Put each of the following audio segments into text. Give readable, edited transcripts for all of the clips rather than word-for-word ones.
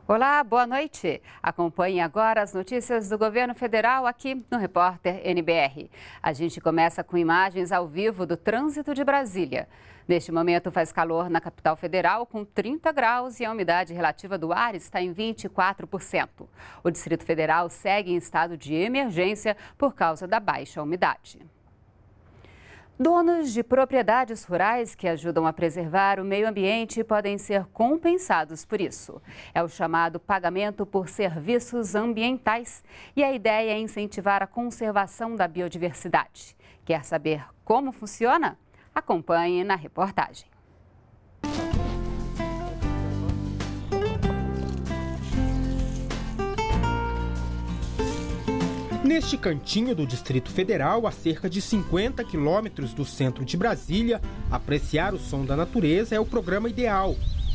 Olá, boa noite. Acompanhe agora as notícias do governo federal aqui no Repórter NBR. A gente começa com imagens ao vivo do trânsito de Brasília. Neste momento faz calor na capital federal com 30 graus e a umidade relativa do ar está em 24%. O Distrito Federal segue em estado de emergência por causa da baixa umidade. Donos de propriedades rurais que ajudam a preservar o meio ambiente podem ser compensados por isso. É o chamado pagamento por serviços ambientais. E a ideia é incentivar a conservação da biodiversidade. Quer saber como funciona? Acompanhe na reportagem. Neste cantinho do Distrito Federal, a cerca de 50 quilômetros do centro de Brasília, apreciar o som da natureza é o programa ideal.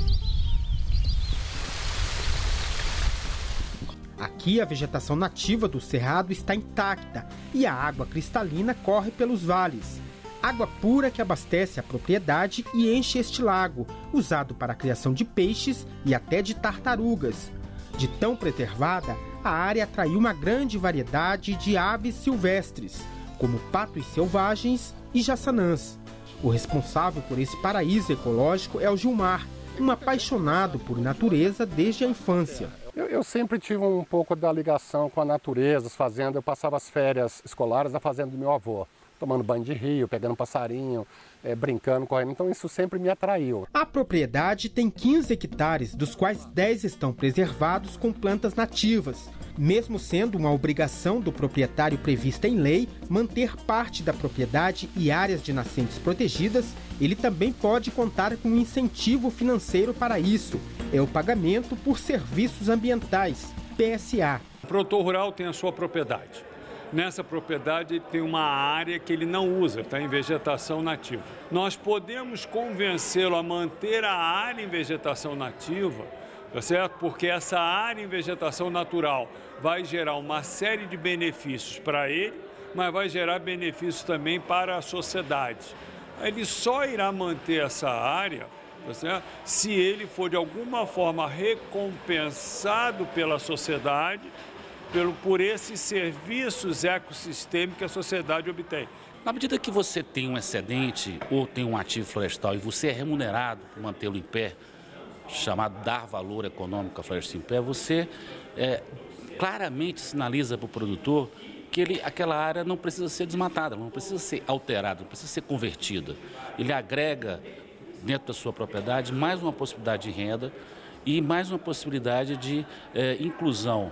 Aqui, a vegetação nativa do cerrado está intacta e a água cristalina corre pelos vales. Água pura que abastece a propriedade e enche este lago, usado para a criação de peixes e até de tartarugas. De tão preservada, a área atraiu uma grande variedade de aves silvestres, como patos selvagens e jaçanãs. O responsável por esse paraíso ecológico é o Gilmar, um apaixonado por natureza desde a infância. Eu sempre tive um pouco da ligação com a natureza, as fazendas. Eu passava as férias escolares na fazenda do meu avô, tomando banho de rio, pegando passarinho, brincando, correndo. Então isso sempre me atraiu. A propriedade tem 15 hectares, dos quais 10 estão preservados com plantas nativas. Mesmo sendo uma obrigação do proprietário prevista em lei manter parte da propriedade e áreas de nascentes protegidas, ele também pode contar com um incentivo financeiro para isso. É o pagamento por serviços ambientais, PSA. O produtor rural tem a sua propriedade. Nessa propriedade tem uma área que ele não usa, está em vegetação nativa. Nós podemos convencê-lo a manter a área em vegetação nativa, tá certo? Porque essa área em vegetação natural vai gerar uma série de benefícios para ele, mas vai gerar benefícios também para a sociedade. Ele só irá manter essa área, tá certo? Se ele for de alguma forma recompensado pela sociedade, por esses serviços ecossistêmicos que a sociedade obtém. Na medida que você tem um excedente ou tem um ativo florestal e você é remunerado por mantê-lo em pé, chamado dar valor econômico à floresta em pé, você claramente sinaliza para o produtor que aquela área não precisa ser desmatada, não precisa ser alterada, não precisa ser convertida. Ele agrega dentro da sua propriedade mais uma possibilidade de renda e mais uma possibilidade de inclusão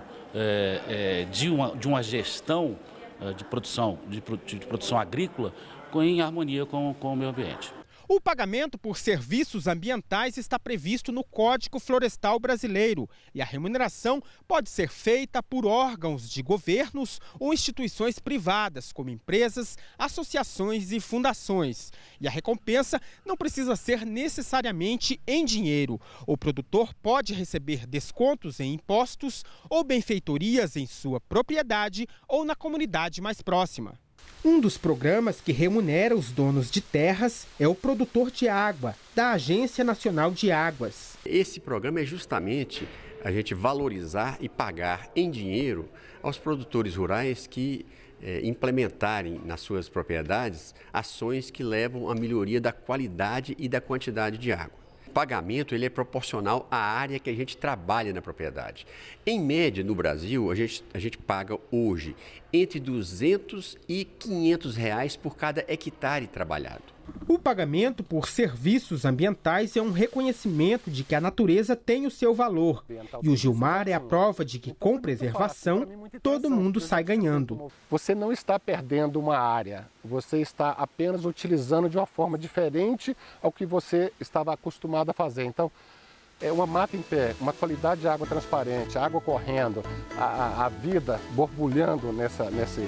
de uma gestão de produção agrícola em harmonia com o meio ambiente. O pagamento por serviços ambientais está previsto no Código Florestal Brasileiro e a remuneração pode ser feita por órgãos de governos ou instituições privadas, como empresas, associações e fundações. E a recompensa não precisa ser necessariamente em dinheiro. O produtor pode receber descontos em impostos ou benfeitorias em sua propriedade ou na comunidade mais próxima. Um dos programas que remunera os donos de terras é o Produtor de Água, da Agência Nacional de Águas. Esse programa é justamente a gente valorizar e pagar em dinheiro aos produtores rurais que implementarem nas suas propriedades ações que levam à melhoria da qualidade e da quantidade de água. O pagamento ele é proporcional à área que a gente trabalha na propriedade. Em média, no Brasil, a gente paga hoje entre R$200 e R$500 por cada hectare trabalhado. O pagamento por serviços ambientais é um reconhecimento de que a natureza tem o seu valor. E o Gilmar é a prova de que, com preservação, todo mundo sai ganhando. Você não está perdendo uma área, você está apenas utilizando de uma forma diferente ao que você estava acostumado a fazer. Então, uma mata em pé, uma qualidade de água transparente, água correndo, a vida borbulhando nessa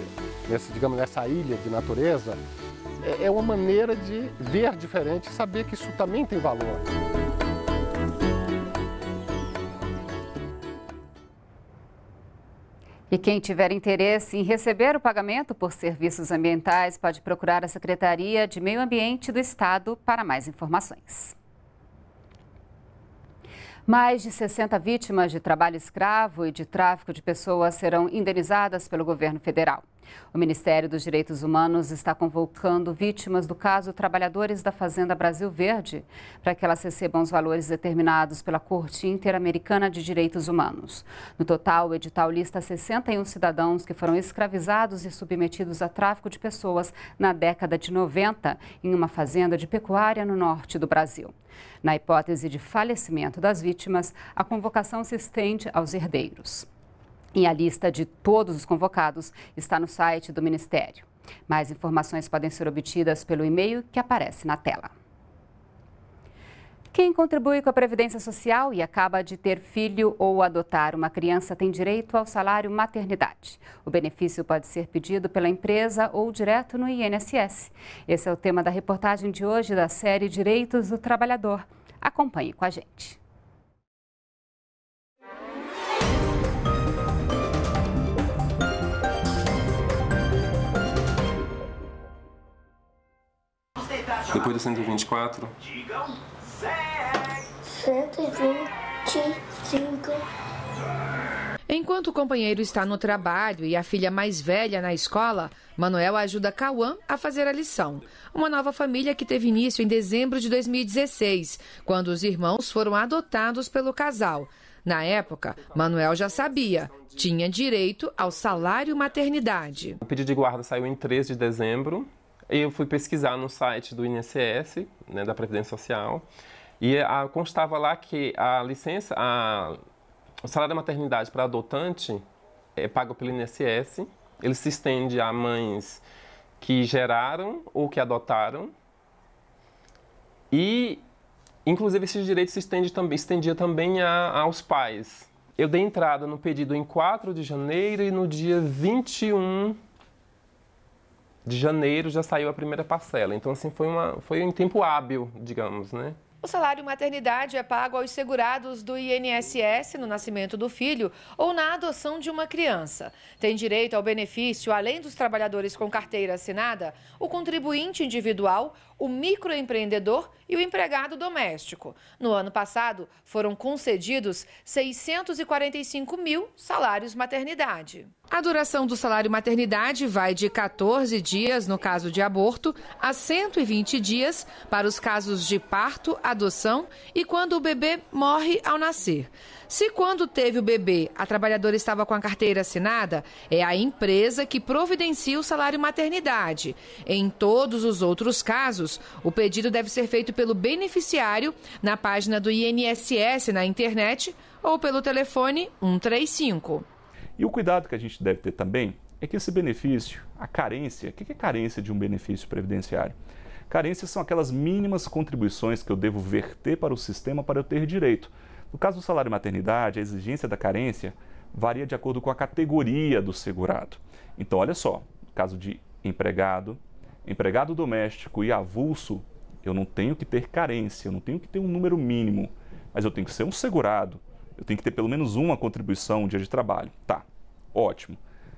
ilha de natureza, é uma maneira de ver diferente e saber que isso também tem valor. E quem tiver interesse em receber o pagamento por serviços ambientais pode procurar a Secretaria de Meio Ambiente do Estado para mais informações. Mais de 60 vítimas de trabalho escravo e de tráfico de pessoas serão indenizadas pelo governo federal. O Ministério dos Direitos Humanos está convocando vítimas do caso Trabalhadores da Fazenda Brasil Verde para que elas recebam os valores determinados pela Corte Interamericana de Direitos Humanos. No total, o edital lista 61 cidadãos que foram escravizados e submetidos a tráfico de pessoas na década de 90 em uma fazenda de pecuária no norte do Brasil. Na hipótese de falecimento das vítimas, a convocação se estende aos herdeiros. E a lista de todos os convocados está no site do Ministério. Mais informações podem ser obtidas pelo e-mail que aparece na tela. Quem contribui com a Previdência Social e acaba de ter filho ou adotar uma criança tem direito ao salário maternidade. O benefício pode ser pedido pela empresa ou direto no INSS. Esse é o tema da reportagem de hoje da série Direitos do Trabalhador. Acompanhe com a gente. Depois do 124. 125. Enquanto o companheiro está no trabalho e a filha mais velha na escola, Manuel ajuda Cauã a fazer a lição. Uma nova família que teve início em dezembro de 2016, quando os irmãos foram adotados pelo casal. Na época, Manuel já sabia, tinha direito ao salário maternidade. O pedido de guarda saiu em 3 de dezembro. Eu fui pesquisar no site do INSS, né, da Previdência Social, e constava lá que o salário da maternidade para adotante é pago pelo INSS. Ele se estende a mães que geraram ou que adotaram. E, inclusive, esse direito se estendia também aos pais. Eu dei entrada no pedido em 4 de janeiro e no dia 21 de janeiro já saiu a primeira parcela. Então, assim, foi em tempo hábil, digamos, né? O salário maternidade é pago aos segurados do INSS no nascimento do filho ou na adoção de uma criança. Tem direito ao benefício, além dos trabalhadores com carteira assinada, o contribuinte individual, o microempreendedor e o empregado doméstico. No ano passado, foram concedidos 645 mil salários maternidade. A duração do salário maternidade vai de 14 dias no caso de aborto a 120 dias para os casos de parto, adoção e quando o bebê morre ao nascer. Se quando teve o bebê a trabalhadora estava com a carteira assinada, é a empresa que providencia o salário maternidade. Em todos os outros casos, o pedido deve ser feito pelo beneficiário na página do INSS na internet ou pelo telefone 135. E o cuidado que a gente deve ter também é que esse benefício, a carência, o que é carência de um benefício previdenciário? Carências são aquelas mínimas contribuições que eu devo verter para o sistema para eu ter direito. No caso do salário maternidade, a exigência da carência varia de acordo com a categoria do segurado. Então, olha só, no caso de empregado doméstico e avulso, eu não tenho que ter carência, eu não tenho que ter um número mínimo, mas eu tenho que ser um segurado, eu tenho que ter pelo menos uma contribuição, um dia de trabalho. Tá, ótimo.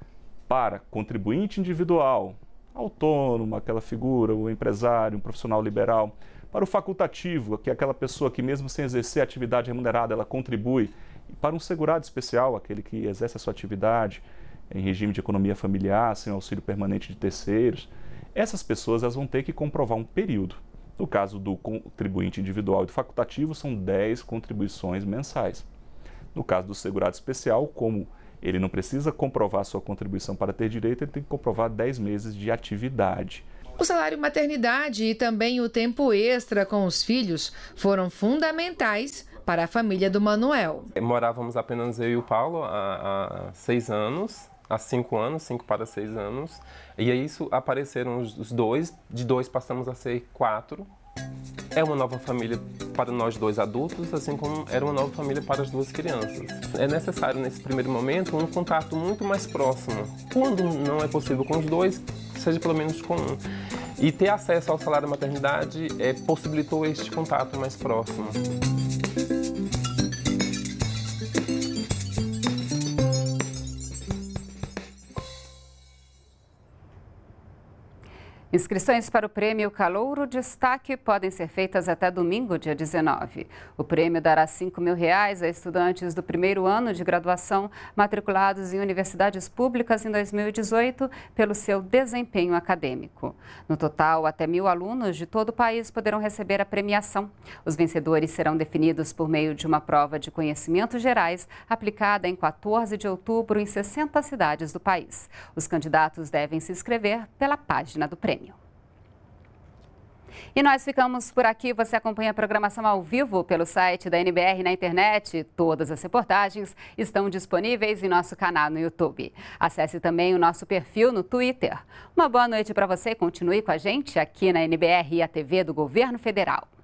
Para contribuinte individual, autônomo, aquela figura, o empresário, um profissional liberal. Para o facultativo, que é aquela pessoa que mesmo sem exercer atividade remunerada, ela contribui. E para um segurado especial, aquele que exerce a sua atividade em regime de economia familiar, sem auxílio permanente de terceiros, essas pessoas elas vão ter que comprovar um período. No caso do contribuinte individual e do facultativo, são 10 contribuições mensais. No caso do segurado especial, como ele não precisa comprovar sua contribuição para ter direito, ele tem que comprovar 10 meses de atividade. O salário maternidade e também o tempo extra com os filhos foram fundamentais para a família do Manuel. Morávamos apenas eu e o Paulo há 6 anos, há 5 anos, 5 para 6 anos. E aí isso apareceram os dois, de 2 passamos a ser 4. É uma nova família para nós 2 adultos, assim como era uma nova família para as 2 crianças. É necessário, nesse primeiro momento, um contato muito mais próximo. Quando não é possível com os 2, seja pelo menos com um. E ter acesso ao salário maternidade possibilitou este contato mais próximo. Inscrições para o Prêmio Calouro Destaque podem ser feitas até domingo, dia 19. O prêmio dará R$ 5.000 a estudantes do primeiro ano de graduação matriculados em universidades públicas em 2018 pelo seu desempenho acadêmico. No total, até 1.000 alunos de todo o país poderão receber a premiação. Os vencedores serão definidos por meio de uma prova de conhecimentos gerais aplicada em 14 de outubro em 60 cidades do país. Os candidatos devem se inscrever pela página do prêmio. E nós ficamos por aqui. Você acompanha a programação ao vivo pelo site da NBR na internet. Todas as reportagens estão disponíveis em nosso canal no YouTube. Acesse também o nosso perfil no Twitter. Uma boa noite para você e continue com a gente aqui na NBR e a TV do Governo Federal.